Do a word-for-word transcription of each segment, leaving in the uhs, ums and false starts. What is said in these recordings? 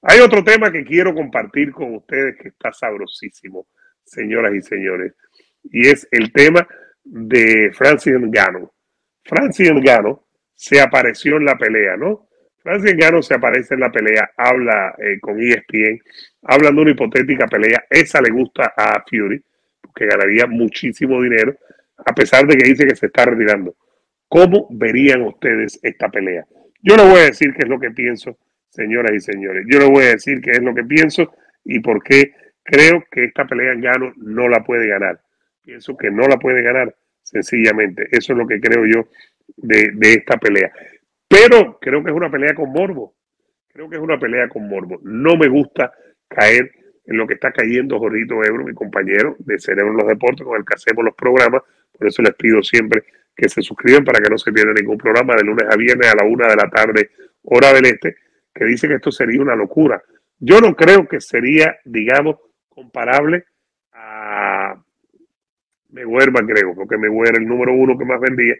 Hay otro tema que quiero compartir con ustedes que está sabrosísimo, señoras y señores, y es el tema de Francis Ngannou. Francis Ngannou se apareció en la pelea, ¿no? Francis Ngannou se aparece en la pelea, habla eh, con E S P N, hablan de una hipotética pelea. Esa le gusta a Fury, porque ganaría muchísimo dinero, a pesar de que dice que se está retirando. ¿Cómo verían ustedes esta pelea? Yo les voy a decir qué es lo que pienso, señoras y señores. Yo les voy a decir qué es lo que pienso y por qué creo que esta pelea Ngannou no la puede ganar. Pienso que no la puede ganar, sencillamente. Eso es lo que creo yo de, de esta pelea. Pero creo que es una pelea con morbo. Creo que es una pelea con morbo. No me gusta caer en lo que está cayendo Jorgito Ebro, mi compañero de Cerebro en los Deportes, con el que hacemos los programas. Por eso les pido siempre que se suscriban para que no se pierdan ningún programa de lunes a viernes a la una de la tarde, hora del este, que dice que esto sería una locura. Yo no creo que sería, digamos, comparable a Mayweather McGregor, porque Mayweather era el número uno que más vendía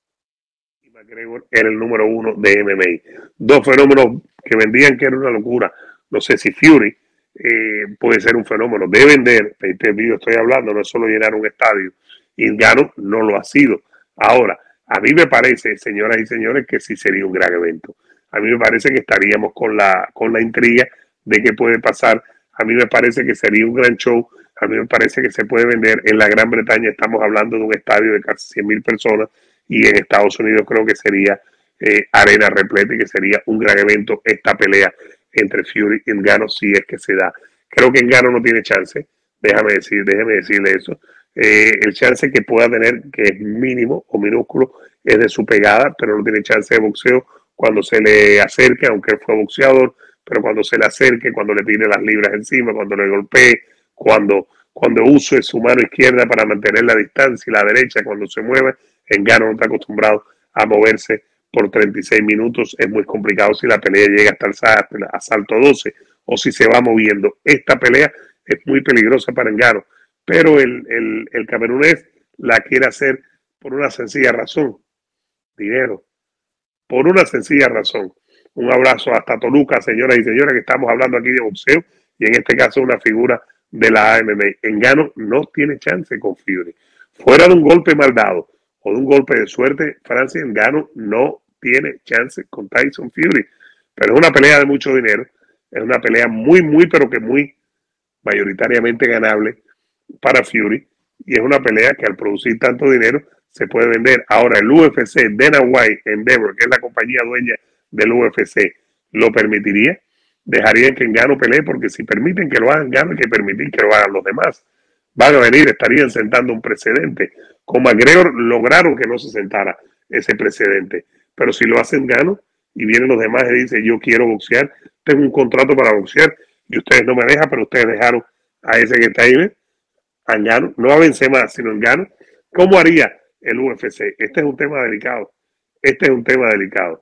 y McGregor era el número uno de M M A. Dos fenómenos que vendían que era una locura. No sé si Fury eh, puede ser un fenómeno de vender, este video estoy hablando, no es solo llenar un estadio, y Ngannou no lo ha sido. Ahora, a mí me parece, señoras y señores, que sí sería un gran evento. A mí me parece que estaríamos con la, con la intriga de qué puede pasar. A mí me parece que sería un gran show. A mí me parece que se puede vender. En la Gran Bretaña estamos hablando de un estadio de casi cien mil personas y en Estados Unidos creo que sería eh, arena repleta y que sería un gran evento esta pelea entre Fury y Ngannou si es que se da. Creo que Ngannou no tiene chance. Déjame decir, déjeme decirle eso. Eh, el chance que pueda tener, que es mínimo o minúsculo, es de su pegada, pero no tiene chance de boxeo cuando se le acerque, aunque él fue boxeador, pero cuando se le acerque, cuando le tire las libras encima, cuando le golpee, cuando, cuando use su mano izquierda para mantener la distancia y la derecha cuando se mueve. Ngannou no está acostumbrado a moverse por treinta y seis minutos, es muy complicado si la pelea llega hasta el asalto doce o si se va moviendo. Esta pelea es muy peligrosa para Ngannou, pero el, el, el camerunés la quiere hacer por una sencilla razón: dinero. Por una sencilla razón. Un abrazo hasta Toluca, señoras y señores, que estamos hablando aquí de boxeo y en este caso una figura de la A M M A. Ngannou no tiene chance con Fury. Fuera de un golpe mal dado o de un golpe de suerte, Francis Ngannou no tiene chance con Tyson Fury. Pero es una pelea de mucho dinero, es una pelea muy, muy, pero que muy mayoritariamente ganable para Fury, y es una pelea que al producir tanto dinero se puede vender. Ahora el U F C, Dana White, Endeavor, que es la compañía dueña del U F C, ¿lo permitiría? Dejarían que Ngannou pelee, porque si permiten que lo hagan Ngannou, hay que permitir que lo hagan los demás. Van a venir, estarían sentando un precedente. Con McGregor lograron que no se sentara ese precedente, pero si lo hacen Ngannou y vienen los demás y dicen yo quiero boxear, tengo un contrato para boxear y ustedes no me dejan, pero ustedes dejaron a ese que está ahí, ¿ven? A Ngannou, no a Benzema, sino Ngannou. ¿Cómo haría el U F C? Este es un tema delicado. Este es un tema delicado.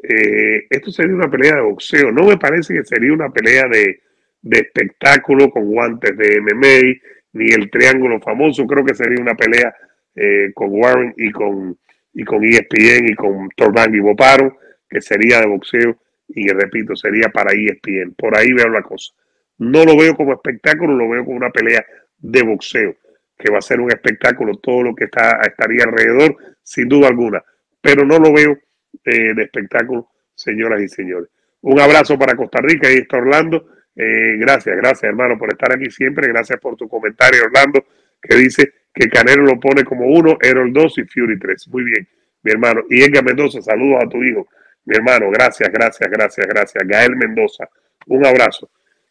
Eh, esto sería una pelea de boxeo. No me parece que sería una pelea de, de espectáculo con guantes de M M A, ni el triángulo famoso. Creo que sería una pelea eh, con Warren y con, y con E S P N y con Torban y Boparo, que sería de boxeo y, repito, sería para E S P N. Por ahí veo la cosa. No lo veo como espectáculo, lo veo como una pelea de boxeo, que va a ser un espectáculo, todo lo que está, estaría alrededor, sin duda alguna, pero no lo veo eh, de espectáculo, señoras y señores. Un abrazo para Costa Rica y está Orlando. Eh, gracias, gracias hermano por estar aquí siempre, gracias por tu comentario, Orlando, que dice que Canelo lo pone como uno, Errol dos y Fury tres. Muy bien, mi hermano. Y Edgar Mendoza, saludos a tu hijo, mi hermano, gracias, gracias, gracias, gracias. Gael Mendoza, un abrazo.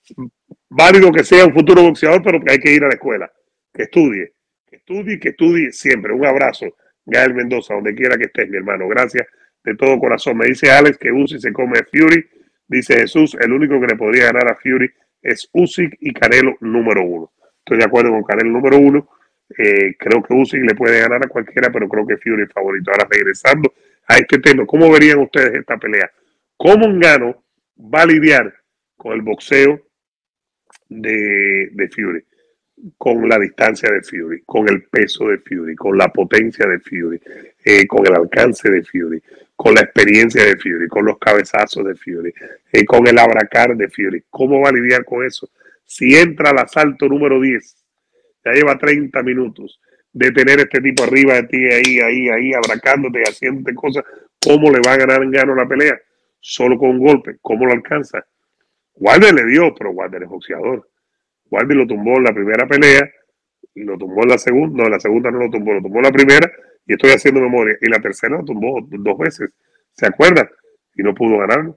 Válido que sea un futuro boxeador, pero que hay que ir a la escuela, que estudie, que estudie, que estudie siempre. Un abrazo, Gael Mendoza, donde quiera que estés, mi hermano. Gracias de todo corazón. Me dice Alex que Usyk se come a Fury. Dice Jesús, el único que le podría ganar a Fury es Usyk y Canelo número uno. Estoy de acuerdo con Canelo número uno. Eh, creo que Usyk le puede ganar a cualquiera, pero creo que Fury es favorito. Ahora, regresando a este tema, ¿cómo verían ustedes esta pelea? ¿Cómo Ngannou va a lidiar con el boxeo de, de Fury? Con la distancia de Fury, con el peso de Fury, con la potencia de Fury, eh, con el alcance de Fury, con la experiencia de Fury, con los cabezazos de Fury, eh, con el abracar de Fury. ¿Cómo va a lidiar con eso? Si entra al asalto número diez, ya lleva treinta minutos de tener este tipo arriba de ti, ahí, ahí, ahí, abracándote, haciéndote cosas, ¿cómo le va a ganar en gano la pelea? Solo con un golpe, ¿cómo lo alcanza? Wilder le dio, pero Wilder es boxeador. Wilder lo tumbó en la primera pelea y lo tumbó en la segunda, no, en la segunda no lo tumbó, lo tumbó en la primera y estoy haciendo memoria, y la tercera lo tumbó dos veces, ¿se acuerdan? Y no pudo ganarlo.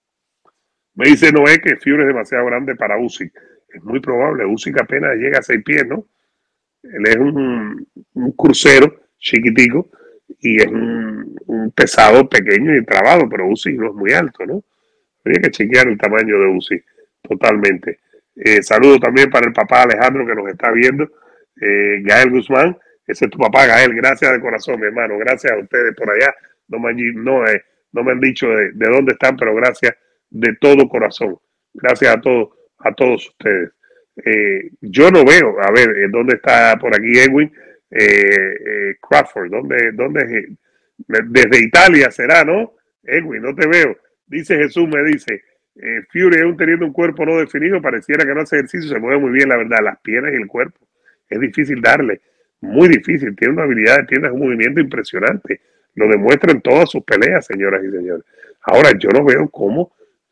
Me dice Noé que Fury es demasiado grande para Usyk. Es muy probable, Usyk apenas llega a seis pies, ¿no? Él es un, un crucero chiquitico y es un, un pesado pequeño y trabado, pero Usyk no es muy alto, ¿no? Habría que chequear el tamaño de Usyk totalmente. Eh, saludo también para el papá Alejandro que nos está viendo, eh, Gael Guzmán, ese es tu papá Gael, gracias de corazón mi hermano, gracias a ustedes por allá, no me, no, eh, no me han dicho de, de dónde están, pero gracias de todo corazón, gracias a todos, a todos ustedes. Eh, yo no veo, a ver, ¿dónde está por aquí Edwin? Eh, eh, Crawford, ¿dónde, dónde? Desde Italia será, ¿no? Edwin, no te veo. Dice Jesús, me dice, eh, Fury aún teniendo un cuerpo no definido, pareciera que no hace ejercicio, se mueve muy bien, la verdad, las piernas y el cuerpo. Es difícil darle, muy difícil, tiene una habilidad, tiene un movimiento impresionante. Lo demuestra en todas sus peleas, señoras y señores. Ahora, yo no veo cómo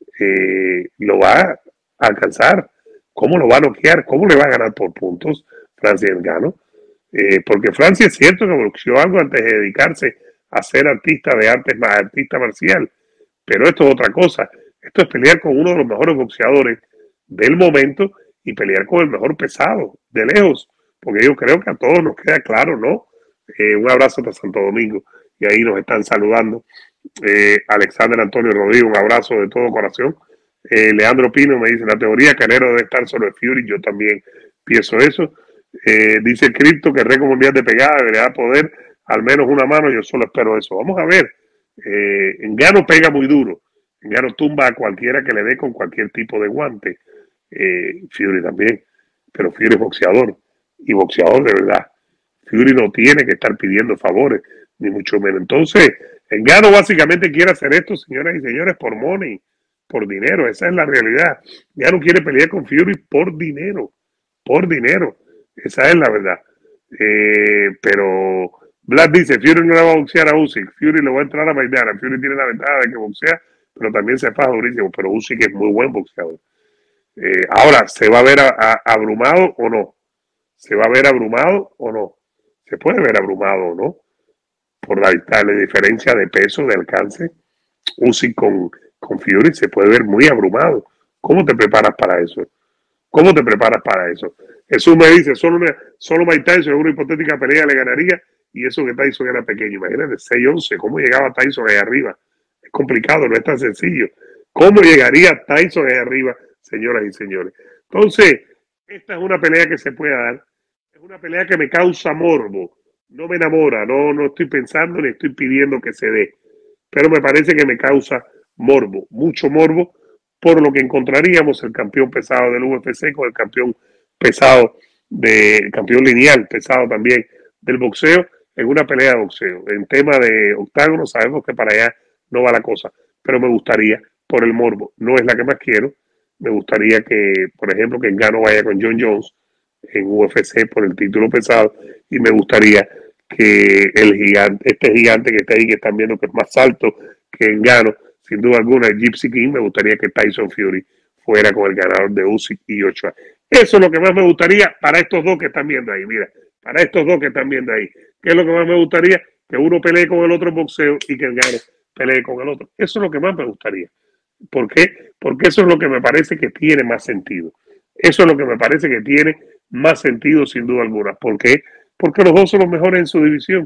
eh, lo va a alcanzar. ¿Cómo lo va a noquear? ¿Cómo le va a ganar por puntos Francis Ngannou? Eh, porque Francia es cierto que boxeó algo antes de dedicarse a ser artista de artes, artista marcial, pero esto es otra cosa. Esto es pelear con uno de los mejores boxeadores del momento y pelear con el mejor pesado, de lejos, porque yo creo que a todos nos queda claro, ¿no? Eh, un abrazo hasta Santo Domingo, y ahí nos están saludando. Eh, Alexander Antonio Rodríguez, un abrazo de todo corazón. Eh, Leandro Pino me dice, la teoría Canelo debe estar sobre Fury, yo también pienso eso. Eh, dice Cripto que el récord mundial de pegada debería poder al menos una mano, yo solo espero eso. Vamos a ver, eh, Ngannou pega muy duro, Ngannou tumba a cualquiera que le dé con cualquier tipo de guante, eh, Fury también, pero Fury es boxeador, y boxeador de verdad. Fury no tiene que estar pidiendo favores, ni mucho menos. Entonces, Ngannou básicamente quiere hacer esto, señoras y señores, por money, por dinero, esa es la realidad. Ngannou quiere pelear con Fury por dinero, por dinero, esa es la verdad. Eh, pero Vlad dice, Fury no le va a boxear a Usyk, Fury le va a entrar a Maidana, Fury tiene la ventaja de que boxea, pero también se faja durísimo, pero Usyk es muy buen boxeador. Eh, ahora, ¿se va a ver a, a, abrumado o no? ¿Se va a ver abrumado o no? Se puede ver abrumado o no, por la, la diferencia de peso, de alcance. Usyk con, con Fury se puede ver muy abrumado. ¿Cómo te preparas para eso? ¿Cómo te preparas para eso? Jesús me dice, solo, una, solo Mike Tyson en una hipotética pelea le ganaría, y eso que Tyson era pequeño. Imagínate, seis once, ¿cómo llegaba Tyson ahí arriba? Es complicado, no es tan sencillo. ¿Cómo llegaría Tyson ahí arriba, señoras y señores? Entonces, esta es una pelea que se puede dar. Es una pelea que me causa morbo. No me enamora, no, no estoy pensando ni estoy pidiendo que se dé. Pero me parece que me causa morbo, mucho morbo, por lo que encontraríamos el campeón pesado del U F C con el campeón pesado, de, el campeón lineal pesado también del boxeo, en una pelea de boxeo. En tema de octágono sabemos que para allá no va la cosa, pero me gustaría, por el morbo, no es la que más quiero, me gustaría que, por ejemplo, que Ngannou vaya con Jon Jones en U F C por el título pesado, y me gustaría que el gigante, este gigante que está ahí, que están viendo que es más alto que Ngannou, sin duda alguna, el Gypsy King, me gustaría que Tyson Fury fuera con el ganador de Usyk y Joshua. Eso es lo que más me gustaría para estos dos que están viendo ahí, mira, para estos dos que están viendo ahí. ¿Qué es lo que más me gustaría? Que uno pelee con el otro en boxeo y que el Ngannou pelee con el otro. Eso es lo que más me gustaría. ¿Por qué? Porque eso es lo que me parece que tiene más sentido. Eso es lo que me parece que tiene más sentido, sin duda alguna. ¿Por qué? Porque los dos son los mejores en su división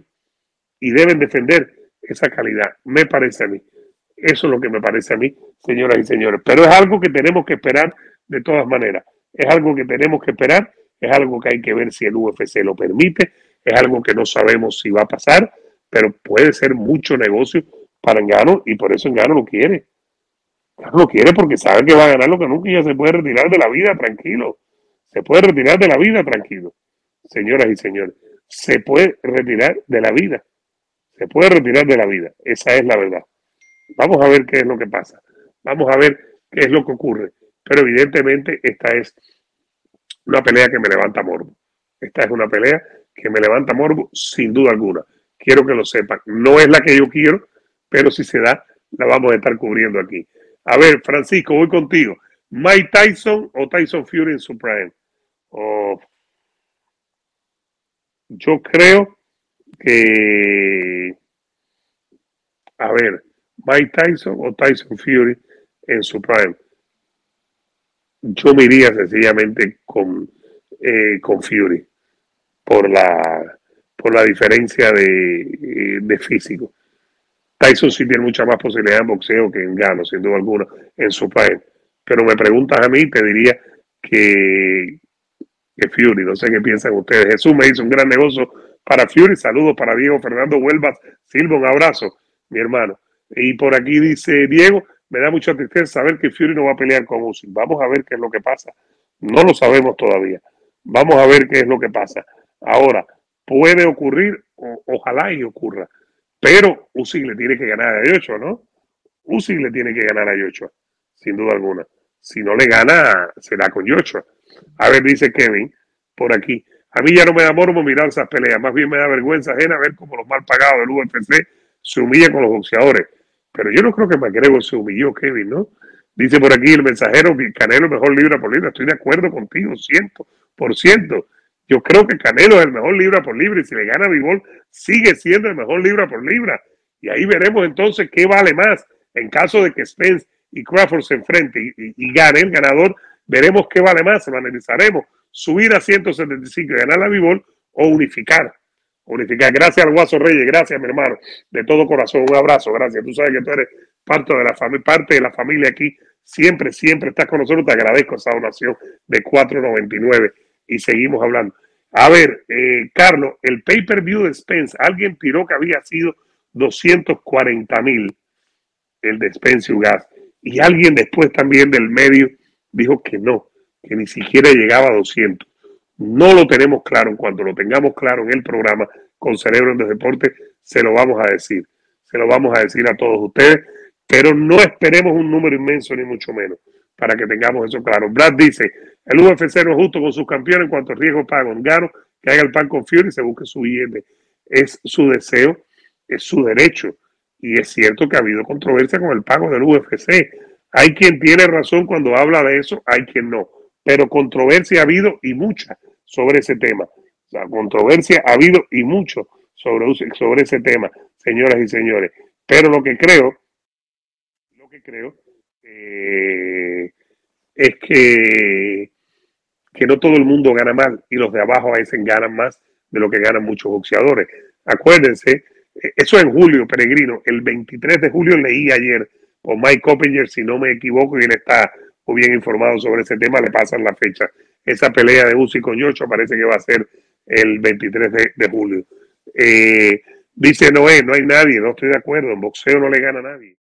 y deben defender esa calidad, me parece a mí. Eso es lo que me parece a mí, señoras y señores. Pero es algo que tenemos que esperar de todas maneras. Es algo que tenemos que esperar, es algo que hay que ver si el U F C lo permite, es algo que no sabemos si va a pasar, pero puede ser mucho negocio para Ngannou y por eso Ngannou lo quiere. Ngannou lo quiere porque sabe que va a ganar lo que nunca y ya se puede retirar de la vida tranquilo. Se puede retirar de la vida tranquilo. Señoras y señores, se puede retirar de la vida. Se puede retirar de la vida. Esa es la verdad. Vamos a ver qué es lo que pasa. Vamos a ver qué es lo que ocurre. Pero evidentemente esta es una pelea que me levanta morbo. Esta es una pelea que me levanta morbo sin duda alguna. Quiero que lo sepan. No es la que yo quiero, pero si se da, la vamos a estar cubriendo aquí. A ver, Francisco, voy contigo. ¿Mike Tyson o Tyson Fury en su prime? Oh, yo creo que, a ver, Mike Tyson o Tyson Fury en su prime. Yo me iría sencillamente con, eh, con Fury por la, por la diferencia de, de físico. Tyson sí tiene mucha más posibilidad en boxeo que en Gano, sin duda alguna, en su país. Pero me preguntas a mí, te diría que, que Fury, no sé qué piensan ustedes. Jesús me hizo un gran negocio para Fury. Saludos para Diego Fernando Huelvas Silva, un abrazo, mi hermano. Y por aquí dice Diego, me da mucha tristeza saber que Fury no va a pelear con Usyk. Vamos a ver qué es lo que pasa. No lo sabemos todavía. Vamos a ver qué es lo que pasa. Ahora, puede ocurrir, o, ojalá y ocurra, pero Usyk le tiene que ganar a Joshua, ¿no? Usyk le tiene que ganar a Joshua, sin duda alguna. Si no le gana, será con Joshua. A ver, dice Kevin, por aquí. A mí ya no me da morbo mirar esas peleas, más bien me da vergüenza ajena ver cómo los mal pagados del U F C se humillan con los boxeadores. Pero yo no creo que McGregor se humilló, Kevin, ¿no? Dice por aquí el mensajero que Canelo es mejor libra por libra. Estoy de acuerdo contigo, cien por ciento. Yo creo que Canelo es el mejor libra por libra y si le gana a Bivol, sigue siendo el mejor libra por libra. Y ahí veremos entonces qué vale más. En caso de que Spence y Crawford se enfrenten y, y, y gane el ganador, veremos qué vale más, lo analizaremos. Subir a ciento setenta y cinco y ganar la Bivol o unificar. Unificar. Gracias al Guaso Reyes, gracias mi hermano, de todo corazón, un abrazo, gracias. Tú sabes que tú eres parte de la, fami parte de la familia aquí, siempre, siempre estás con nosotros, te agradezco esa donación de cuatro noventa y nueve y seguimos hablando. A ver, eh, Carlos, el pay-per-view de Spence, alguien tiró que había sido doscientos cuarenta mil el de Spence Ugas, y alguien después también del medio dijo que no, que ni siquiera llegaba a doscientos. No lo tenemos claro. En cuanto lo tengamos claro en el programa con Cerebro en los Deportes, se lo vamos a decir. Se lo vamos a decir a todos ustedes, pero no esperemos un número inmenso ni mucho menos para que tengamos eso claro. Brad dice, el U F C no es justo con sus campeones en cuanto a riesgo pago. Gano, que haga el pan con Fury y se busque su billete. Es su deseo, es su derecho. Y es cierto que ha habido controversia con el pago del U F C. Hay quien tiene razón cuando habla de eso, hay quien no. Pero controversia ha habido y mucha sobre ese tema. O sea, controversia ha habido y mucho sobre, sobre ese tema, señoras y señores. Pero lo que creo, lo que creo eh, es que, que no todo el mundo gana mal y los de abajo a veces ganan más de lo que ganan muchos boxeadores. Acuérdense, eso en julio, Peregrino, el veintitrés de julio leí ayer por Mike Coppinger, si no me equivoco, y él está muy bien informado sobre ese tema, le pasan la fecha. Esa pelea de Usyk con Joshua parece que va a ser el veintitrés de, de julio. Eh, dice Noé, no hay nadie, no estoy de acuerdo, en boxeo no le gana a nadie.